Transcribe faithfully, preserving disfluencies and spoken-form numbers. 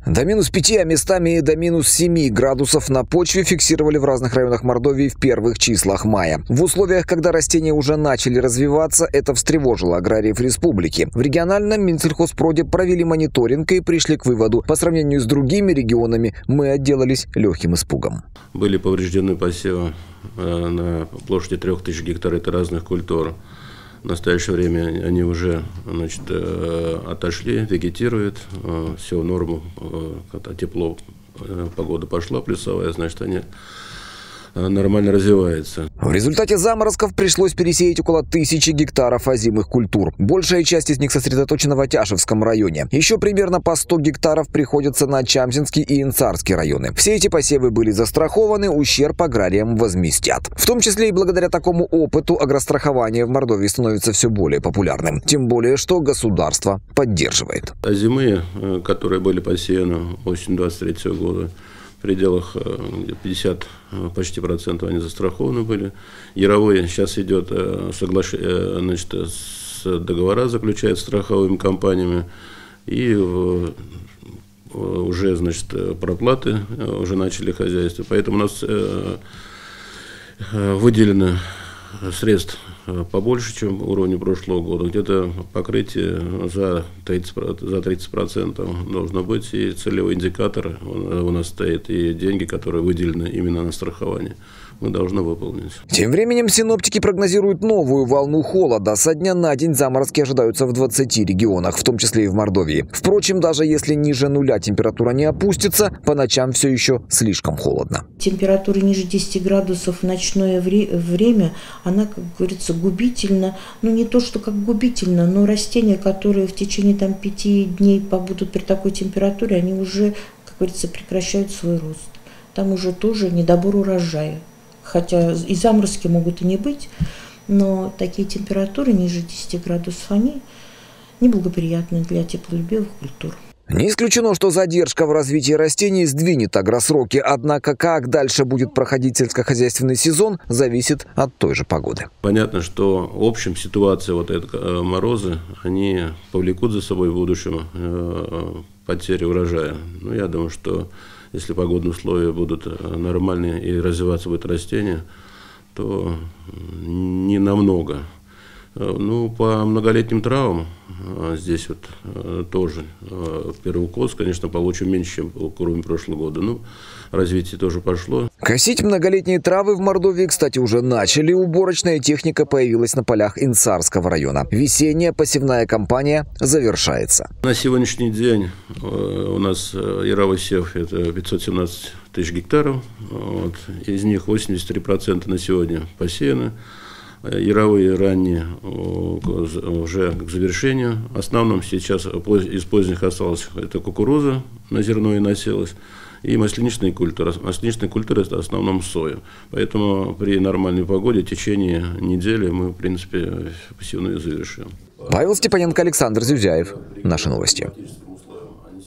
До минус пяти, а местами и до минус семи градусов на почве фиксировали в разных районах Мордовии в первых числах мая. В условиях, когда растения уже начали развиваться, это встревожило аграриев республики. В региональном Минсельхозпроде провели мониторинг и пришли к выводу: по сравнению с другими регионами мы отделались легким испугом. Были повреждены посевы на площади трех тысяч гектаров, это разных культур. В настоящее время они уже, значит, отошли, вегетируют, все в норму, когда тепло, погода пошла плюсовая, значит, они нормально развиваются. В результате заморозков пришлось пересеять около тысячи гектаров озимых культур. Большая часть из них сосредоточена в Атяшевском районе. Еще примерно по сто гектаров приходится на Чамзинский и Инцарский районы. Все эти посевы были застрахованы, ущерб аграриям возместят. В том числе и благодаря такому опыту агрострахование в Мордовии становится все более популярным. Тем более, что государство поддерживает. Озимые, которые были посеяны осенью двадцать третьего года, в пределах пятьдесят почти процентов они застрахованы были. Яровые сейчас идет соглаш... значит, с договора заключают с страховыми компаниями, и уже, значит, проплаты уже начали хозяйство. Поэтому у нас выделено средств побольше, чем уровень прошлого года. Где-то покрытие за тридцать процентов должно быть, и целевой индикатор у нас стоит, и деньги, которые выделены именно на страхование, мы должны выполнить. Тем временем синоптики прогнозируют новую волну холода. Со дня на день заморозки ожидаются в двадцати регионах, в том числе и в Мордовии. Впрочем, даже если ниже нуля температура не опустится, по ночам все еще слишком холодно. Температура ниже десяти градусов в ночное вре- время, она, как говорится, губительна. Ну, не то, что как губительно, но растения, которые в течение там, пяти дней побудут при такой температуре, они уже, как говорится, прекращают свой рост. Там уже тоже недобор урожая. Хотя и заморозки могут и не быть, но такие температуры ниже десяти градусов, они неблагоприятны для теплолюбивых культур. Не исключено, что задержка в развитии растений сдвинет агросроки, однако как дальше будет проходить сельскохозяйственный сезон, зависит от той же погоды. Понятно, что в общем ситуация, вот эти морозы, они повлекут за собой в будущем потери урожая. Ну, я думаю, что если погодные условия будут нормальные и развиваться будет растение, то не намного. Ну, по многолетним травам здесь вот тоже первый укос, конечно, получим меньше, чем к уровню прошлого года. Ну, развитие тоже пошло. Косить многолетние травы в Мордовии, кстати, уже начали. Уборочная техника появилась на полях Инцарского района. Весенняя посевная кампания завершается. На сегодняшний день у нас яровой сев – это пятьсот семнадцать тысяч гектаров. Вот. Из них восемьдесят три процента на сегодня посеяны. Яровые ранние уже к завершению. В основном сейчас из поздних осталось это кукуруза на зерно и населась, и масляничные культуры. Масляничные культуры – это в основном соя. Поэтому при нормальной погоде в течение недели мы, в принципе, посевную завершим. Павел Степаненко, Александр Зюзяев. Наши новости.